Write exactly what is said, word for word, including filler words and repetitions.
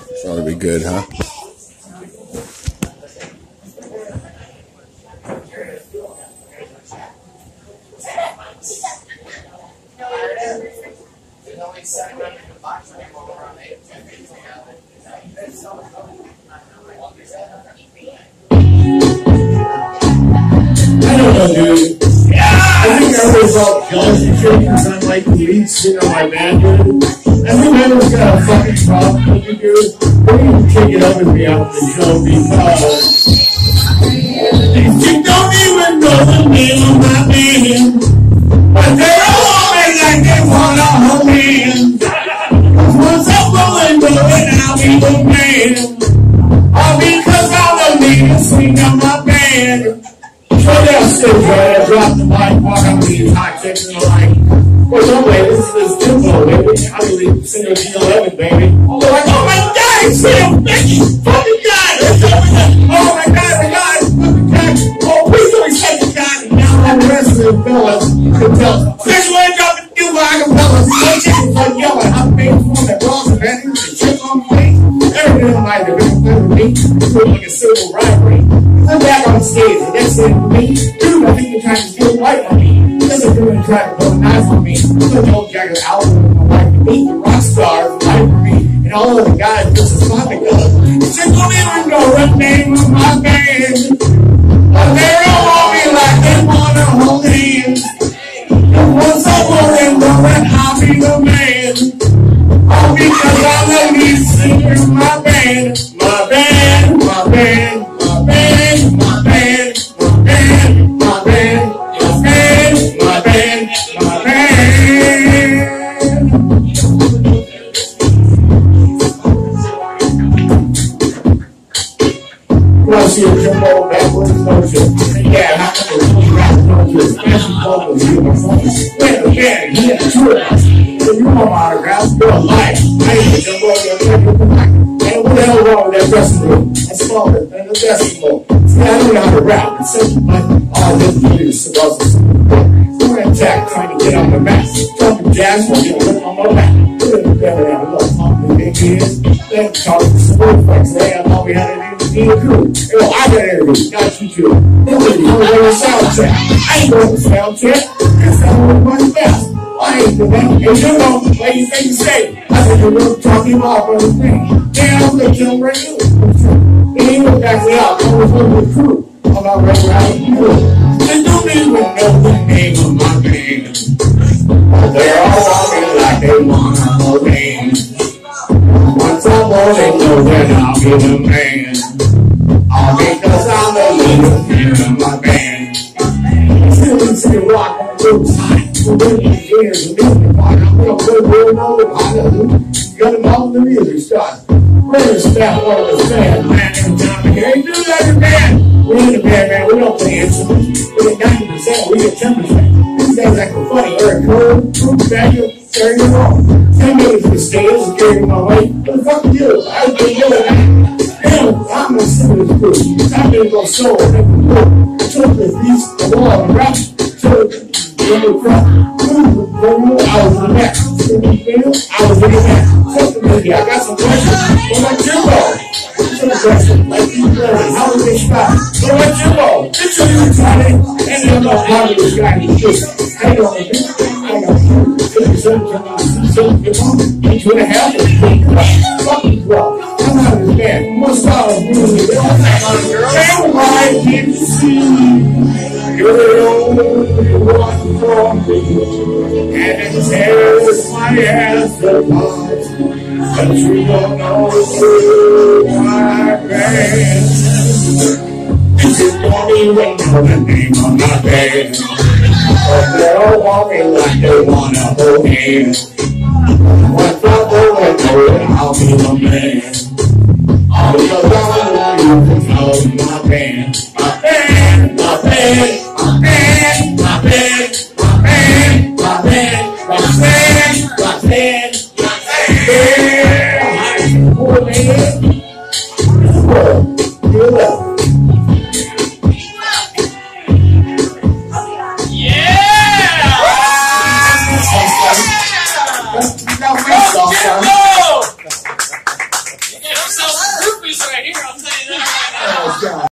This ought to be good, huh? I don't know, dude. I think I always felt jealous and shit because I'm like the lead singer of my band, dude. I think everyone's got a fucking problem with you, dude. They need to take it up with me after the show because you don't even know the name of my band, but they all want me like they wanna hold hands. Once I'm rolling, going, I'll be the man. All because I'm the lead singer of my band. So downstairs, right? I dropped the mic, walk up to these hot chicks and I'm like, what's up, lady? This is this Timbo, baby. I'm the lead singer of G eleven, baby. They're like, oh my God, it's Sam Becky! Fucking God! Oh my God, my God! Fucking God! Oh, please don't accept the God! And now all the rest of the fellas can tell. There's one drop and do my acapellas. One chicken like yelling, I'm made for that bras and panties and chick on my face. Everything in life has been playing with me. It's like a civil rivalry. I'm back on stage, and that's it for me. Dude, I think you're trying to steal white on me. That's a dude trying to put a knife on me. I'm the old Jagger album with my wife to meet the rock stars, life for me. And all of the guys just as fun to go. Just don't even know the name of my band. But they all want me like they wanna hold hands. And once I'm rolling, rolling, I'll be the man. All because I'm the lead singer of my band. My band, my band. My band, my band, my band, my band, my band, my band. You want to see a Jimbo backwards motion? Yeah, how come it's really rapping on your special vocals? You know, wait a minute, he had two of us. So you want my autographs? You're alive. I ain't a Jimbo, you're a Jimbo. And what the hell wrong with that dressing room? I saw it in the dressing room. See, I don't know how to rap. It's such like all this is supposed to be. We're in attack trying to get on the map. Talking jazz while you're living on my lap. We're in the better than a little talking big kids. Then talking to some old folks. They have all we had to do to be a crew. Hey, well, I got an interview. Got you too. They were going to sound check. I ain't going to sound check. That's not what I'm fast. I ain't doing that. And you know, like you think you say, I said you're really talking about other things. Yeah, I'm going to kill him right now. And he went back me out. I was with the crew. I'm not right around the crew. They don't even know the name of my band. They're all walking like they want to hold hands. Once I'm born, they know that I'll be the man. All because I'm the leader of my band. Still in City Rock on the roadside. For many years, and music part, I'm going to go real know the pilot. Got them all in the music stars. We're in the staff, one of the fans, man, every time we hear, hey, do that in the band. We're in the band, man, we don't play instruments. We get ninety percent, we get ten percent. These guys act funny, Eric Cole, Bruce Badger, carry them all. ten minutes to the stage, carrying my weight. What the fuck you do? I was doing that. Damn, I'm going to sing this group. I'm going to go solo, make them go. I took the beats, the wall, the rap, took when we crossed, I was in the back. When we failed, I was in the back. Something maybe. I got some questions. What about Jimbo? Some questions. Like you learning. How was they shot? What about Jimbo? Did you even try it? And then about how did this guy do this? I know. I know. Two and a half. Fucking twelve. I'm out of this band. Most of us doing it. Everybody can see. You're the only one for me, and it tears my ass apart, but you don't know who my band. You don't even know the name of my band, but they all want me like they wanna hold hands. Once I go and know it, I'll be the man. All because I'm the one who knows my band, my band, my band. My band, my band, my band, my band, my band, my band, my band, my band.